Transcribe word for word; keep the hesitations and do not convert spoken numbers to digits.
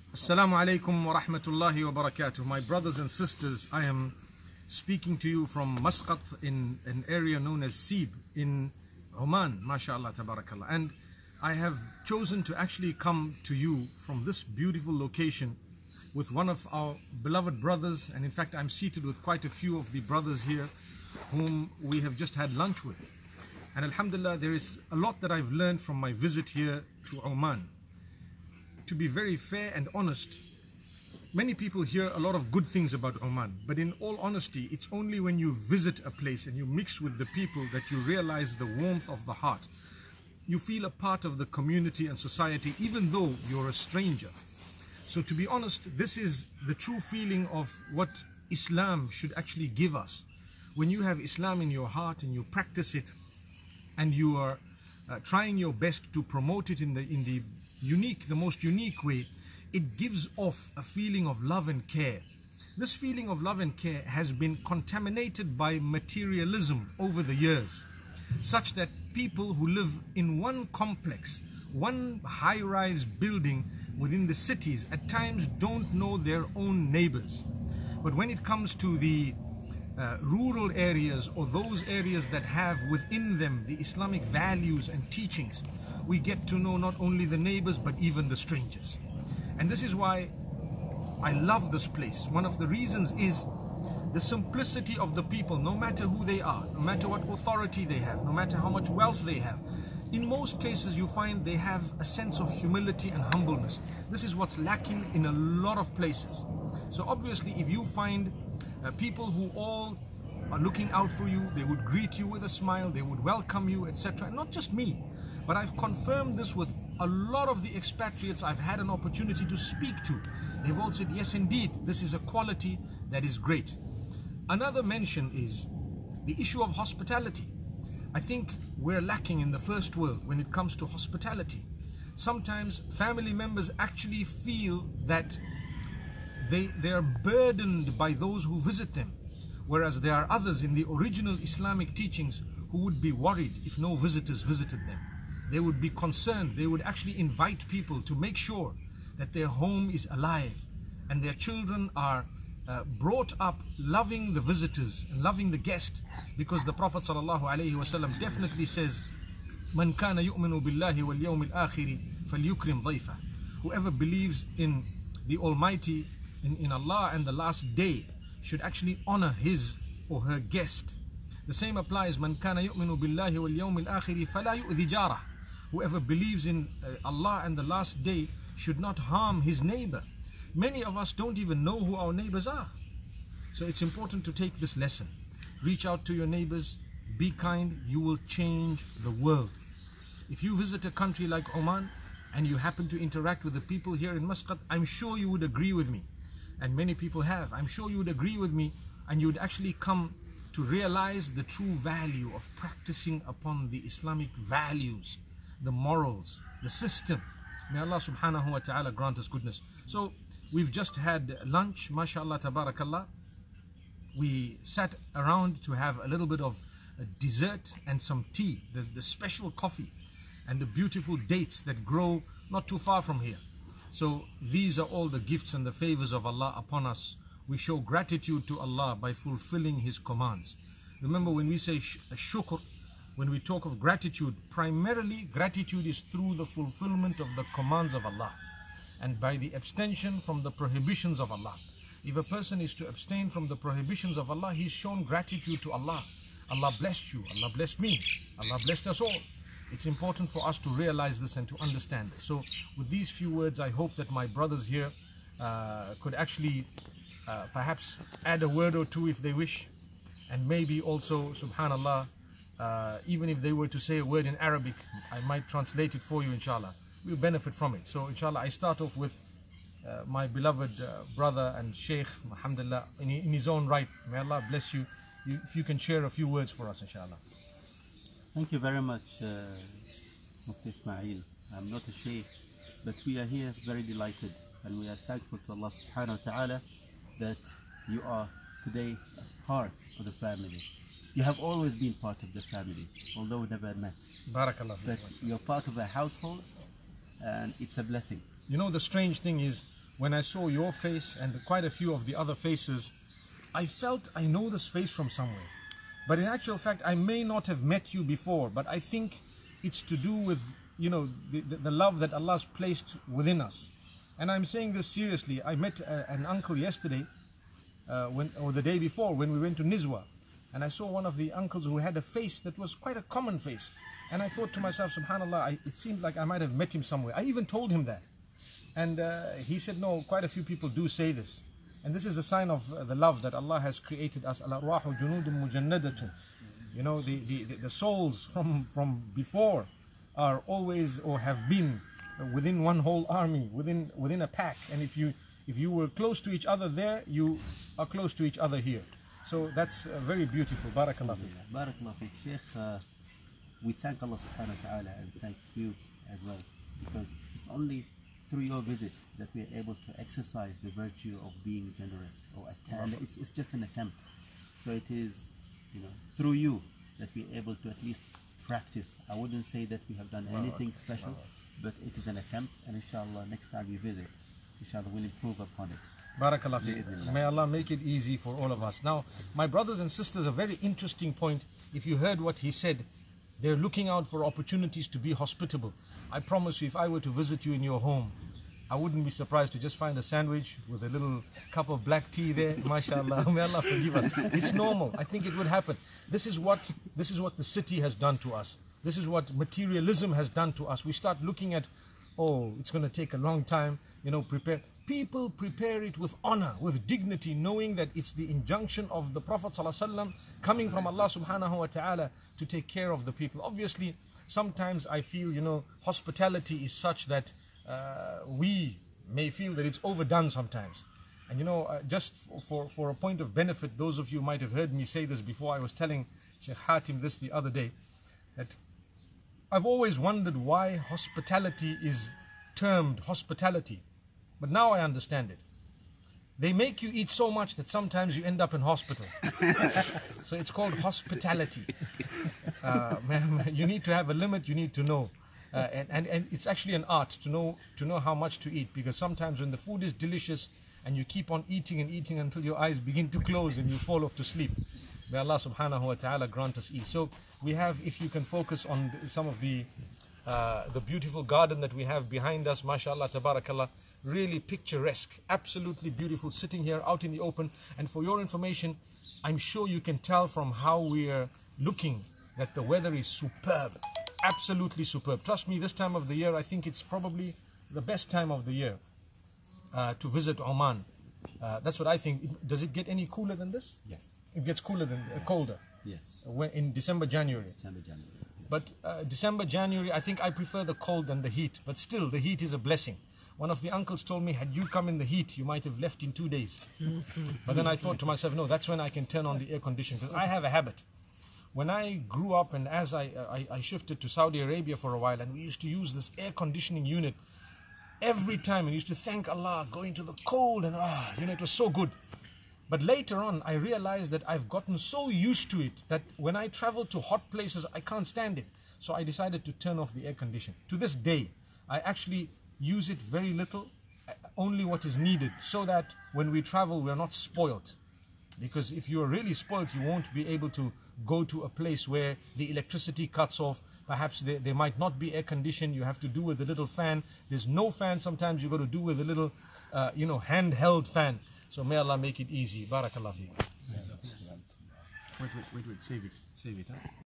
Assalamu alaikum wa rahmatullahi wa barakatuh. My brothers and sisters, I am speaking to you from Muscat in an area known as Sib in Oman, mashallah, tabarakallah. And I have chosen to actually come to you from this beautiful location with one of our beloved brothers. And in fact, I'm seated with quite a few of the brothers here whom we have just had lunch with. And alhamdulillah, there is a lot that I've learned from my visit here to Oman. To be very fair and honest, many people hear a lot of good things about Oman, but in all honesty, it's only when you visit a place and you mix with the people that you realize the warmth of the heart. You feel a part of the community and society, even though you're a stranger. So to be honest, this is the true feeling of what Islam should actually give us. When you have Islam in your heart and you practice it, and you are uh, trying your best to promote it in the in the unique, the most unique way, it gives off a feeling of love and care. This feeling of love and care has been contaminated by materialism over the years, such that people who live in one complex, one high-rise building within the cities at times don't know their own neighbors. But when it comes to the Uh, rural areas or those areas that have within them the Islamic values and teachings, we get to know not only the neighbors but even the strangers. And this is why I love this place. One of the reasons is the simplicity of the people, no matter who they are, no matter what authority they have, no matter how much wealth they have. In most cases you find they have a sense of humility and humbleness. This is what's lacking in a lot of places. So obviously if you find Uh, people who all are looking out for you, they would greet you with a smile, they would welcome you, et cetera. Not just me, but I've confirmed this with a lot of the expatriates I've had an opportunity to speak to. They've all said, yes, indeed, this is a quality that is great. Another mention is the issue of hospitality. I think we're lacking in the first world when it comes to hospitality. Sometimes family members actually feel that They, they are burdened by those who visit them, whereas there are others in the original Islamic teachings who would be worried if no visitors visited them. They would be concerned. They would actually invite people to make sure that their home is alive and their children are uh, brought up loving the visitors and loving the guest, because the Prophet ﷺ definitely says, "Man kana yu'minu billahi wal yawmil akhiri falyukrim dhayfa." Whoever believes in the Almighty, In, in Allah and the last day, should actually honor his or her guest. The same applies, man kana yu'minu billahi wal yawmil akhiri fala yu'dhi jarah. Whoever believes in uh, Allah and the last day should not harm his neighbor. Many of us don't even know who our neighbors are. So it's important to take this lesson. Reach out to your neighbors, be kind, you will change the world. If you visit a country like Oman and you happen to interact with the people here in Muscat, I'm sure you would agree with me. And many people have. I'm sure you would agree with me, and you would actually come to realize the true value of practicing upon the Islamic values, the morals, the system. May Allah subhanahu wa ta'ala grant us goodness. So we've just had lunch, mashallah, tabarakallah. We sat around to have a little bit of a dessert and some tea, the, the special coffee and the beautiful dates that grow not too far from here. So these are all the gifts and the favors of Allah upon us. We show gratitude to Allah by fulfilling His commands. Remember, when we say sh shukr, when we talk of gratitude, primarily gratitude is through the fulfillment of the commands of Allah and by the abstention from the prohibitions of Allah. If a person is to abstain from the prohibitions of Allah, he's shown gratitude to Allah. Allah blessed you, Allah blessed me, Allah blessed us all. It's important for us to realize this and to understand this. So with these few words, I hope that my brothers here uh, could actually uh, perhaps add a word or two if they wish. And maybe also, subhanallah, uh, even if they were to say a word in Arabic, I might translate it for you, inshallah. We'll benefit from it. So inshallah, I start off with uh, my beloved uh, brother and Sheikh, alhamdulillah, in, in his own right. May Allah bless you. you. If you can share a few words for us, inshallah. Thank you very much, uh, Mufti Ismail. I'm not a sheikh, but we are here very delighted, and we are thankful to Allah subhanahu wa ta'ala that you are today part of the family. You have always been part of the family, although we never met. Barakallah. But you're part of a household, and it's a blessing. You know, the strange thing is, when I saw your face and quite a few of the other faces, I felt I know this face from somewhere. But in actual fact, I may not have met you before, but I think it's to do with, you know, the, the, the love that Allah's placed within us. And I'm saying this seriously. I met a, an uncle yesterday, uh, when, or the day before, when we went to Nizwa. And I saw one of the uncles who had a face that was quite a common face. And I thought to myself, subhanAllah, I, it seemed like I might have met him somewhere. I even told him that. And uh, he said, no, quite a few people do say this. And this is a sign of uh, the love that Allah has created us. Al-arwahu junudun mujannadatun. You know, the, the, the souls from, from before are always or have been within one whole army, within, within a pack. And if you, if you were close to each other there, you are close to each other here. So that's uh, very beautiful. Barakallah fiqh. Barakallah fiqh. Sheikh, uh, we thank Allah subhanahu wa ta'ala and thank you as well, because it's only through your visit that we are able to exercise the virtue of being generous, or attempt. It's, it's just an attempt. So it is, you know, through you that we are able to at least practice. I wouldn't say that we have done anything special, but it is an attempt, and inshallah next time you visit, inshallah we'll improve upon it. Barakallah fiqh. May Allah make it easy for all of us. Now, my brothers and sisters, a very interesting point. If you heard what he said, they're looking out for opportunities to be hospitable. I promise you, if I were to visit you in your home, I wouldn't be surprised to just find a sandwich with a little cup of black tea there. MashaAllah, may Allah forgive us. It's normal. I think it would happen. This is what this is what the city has done to us. This is what materialism has done to us. We start looking at, oh, it's going to take a long time, you know, prepare. People prepare it with honor, with dignity, knowing that it's the injunction of the Prophet ﷺ coming from Allah subhanahu wa ta'ala to take care of the people. Obviously, sometimes I feel, you know, hospitality is such that uh, we may feel that it's overdone sometimes. And you know, uh, just for, for a point of benefit, those of you might have heard me say this before. I was telling Sheikh Hatim this the other day, that I've always wondered why hospitality is termed hospitality. But now I understand it. They make you eat so much that sometimes you end up in hospital. So it's called hospitality. Uh, you need to have a limit, you need to know. Uh, and, and, and it's actually an art to know, to know how much to eat. Because sometimes when the food is delicious and you keep on eating and eating until your eyes begin to close and you fall off to sleep. May Allah subhanahu wa ta'ala grant us ease. So we have, if you can focus on some of the, uh, the beautiful garden that we have behind us, mashallah, tabarakallah. Really picturesque, absolutely beautiful, sitting here out in the open. And for your information, I'm sure you can tell from how we are looking that the weather is superb, absolutely superb. Trust me, this time of the year, I think it's probably the best time of the year uh, to visit Oman. Uh, that's what I think. Does it get any cooler than this? Yes. It gets cooler than uh, colder. Yes. When, in December, January. December, January. But uh, December, January, I think I prefer the cold than the heat. But still, the heat is a blessing. One of the uncles told me, had you come in the heat, you might have left in two days. But then I thought to myself, no, that's when I can turn on the air conditioner. Because I have a habit. When I grew up and as I, I, I shifted to Saudi Arabia for a while, and we used to use this air conditioning unit every time, and used to thank Allah, going to the cold, and ah, you know, it was so good. But later on, I realized that I've gotten so used to it that when I travel to hot places, I can't stand it. So I decided to turn off the air conditioner. To this day, I actually use it very little, only what is needed, so that when we travel, we are not spoiled. Because if you are really spoiled, you won't be able to go to a place where the electricity cuts off. Perhaps there, there might not be air conditioned. You have to do with a little fan. There's no fan. Sometimes you've got to do with a little, uh, you know, handheld fan. So may Allah make it easy. Barakallah. Wait, wait, wait, wait. Save it. Save it. Huh?